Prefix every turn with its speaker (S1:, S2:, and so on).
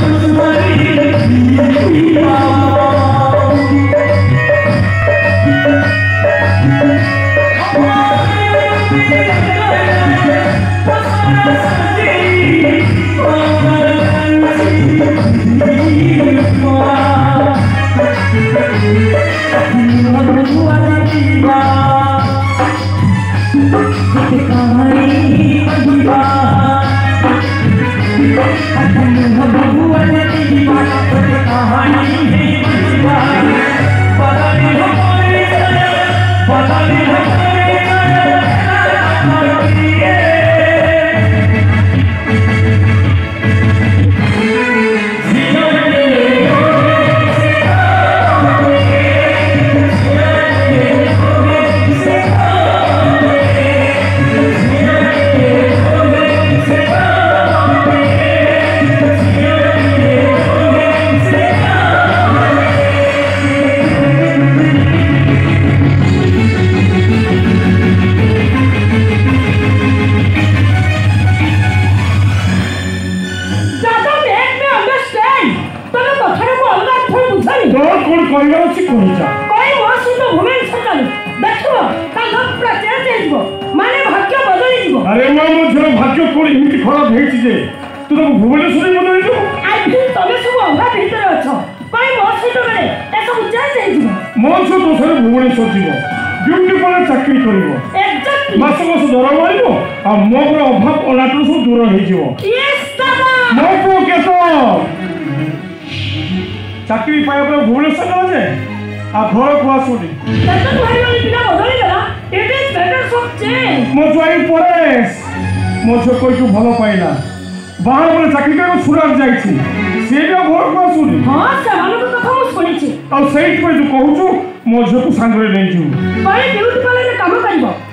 S1: अरे मां मुझे भाग्य कोड़ी हिंदी खराब हेछि जे तू तो भुवनेश्वर बदल जो
S2: आई फिर तमे सब अंगा भीतर अछ कोई मोर सहित गले ए सब जा जाई जीवो मोर
S1: सो तो सर भुवनेश्वर जीवो ब्यूटी पर चाकरी करिवो
S2: एग्जैक्टली
S1: मास मास दरम आइबो आ मोर अभाव अनाटो सब दूर होई जीवो
S2: यस दादा
S1: मोर को केतो चाकरी पाया पर भुवनेश्वर गला जे आ घर को आसुनी
S2: तत भाई वाली पिला बदली गला इट इज बेटर सब चेंज
S1: मो जोई परेस मो जो कोई को भलो पाइला बाहर पर चाकरी कर सुरात जाईछि से भी घर को आसुनी
S2: हां समान को कथा मु सुनिछि
S1: आ सेठ पे तू कहू छु मो जो को संग रे नै छु
S2: भाई ब्यूटी पार्लर रे काम करबो